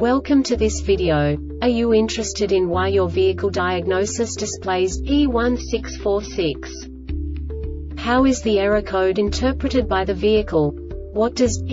Welcome to this video. Are you interested in why your vehicle diagnosis displays E1646? How is the error code interpreted by the vehicle? What does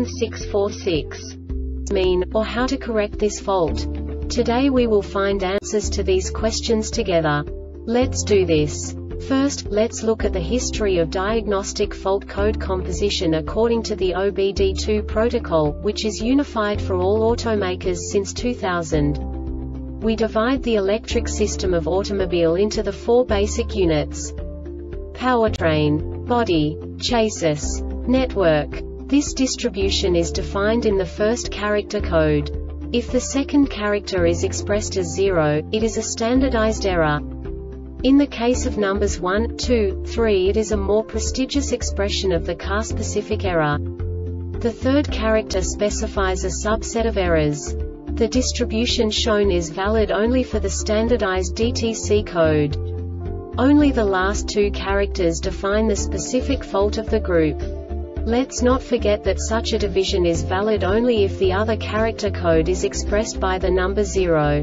E1646 mean, or how to correct this fault? Today we will find answers to these questions together. Let's do this. First, let's look at the history of diagnostic fault code composition according to the OBD2 protocol, which is unified for all automakers since 2000. We divide the electric system of automobile into the four basic units: powertrain, body, chassis, network. This distribution is defined in the first character code. If the second character is expressed as 0, it is a standardized error. In the case of numbers 1, 2, 3, it is a more prestigious expression of the car-specific error. The third character specifies a subset of errors. The distribution shown is valid only for the standardized DTC code. Only the last two characters define the specific fault of the group. Let's not forget that such a division is valid only if the other character code is expressed by the number 0.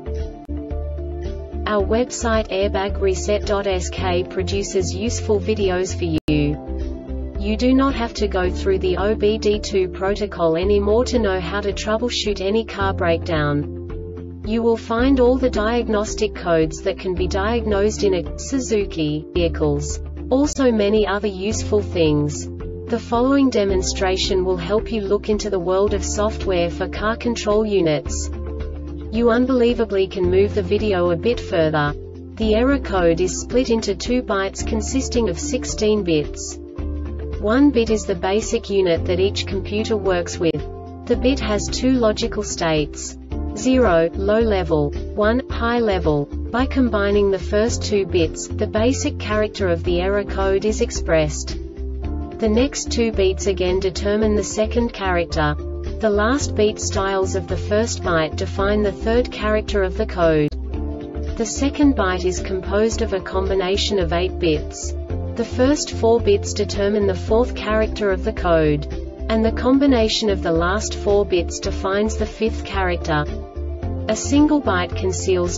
Our website airbagreset.sk produces useful videos for you. You do not have to go through the OBD2 protocol anymore to know how to troubleshoot any car breakdown. You will find all the diagnostic codes that can be diagnosed in a Suzuki vehicles. Also many other useful things. The following demonstration will help you look into the world of software for car control units. You unbelievably can move the video a bit further. The error code is split into 2 bytes consisting of 16 bits. 1 bit is the basic unit that each computer works with. The bit has 2 logical states: 0, low level, 1, high level. By combining the first 2 bits, the basic character of the error code is expressed. The next 2 beats again determine the second character. The last beat styles of the first byte define the third character of the code. The second byte is composed of a combination of 8 bits. The first 4 bits determine the fourth character of the code. And the combination of the last 4 bits defines the fifth character. A single byte conceals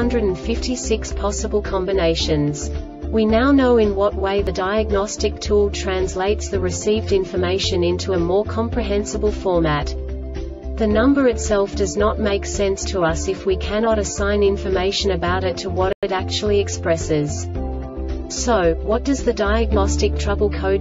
256 possible combinations. We now know in what way the diagnostic tool translates the received information into a more comprehensible format. The number itself does not make sense to us if we cannot assign information about it to what it actually expresses. So, what does the diagnostic trouble code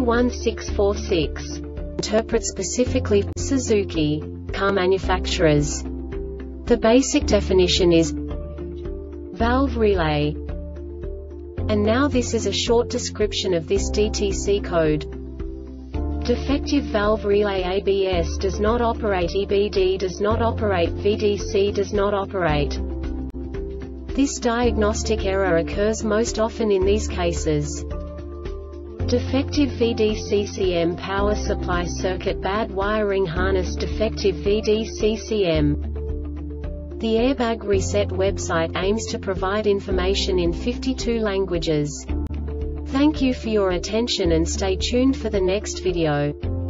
E1646 interpret specifically for Suzuki car manufacturers? The basic definition is valve relay. And now this is a short description of this DTC code. Defective valve relay ABS does not operate, EBD does not operate, VDC does not operate. This diagnostic error occurs most often in these cases: defective VDCCM power supply circuit, bad wiring harness, defective VDCCM. The Airbag Reset website aims to provide information in 52 languages. Thank you for your attention and stay tuned for the next video.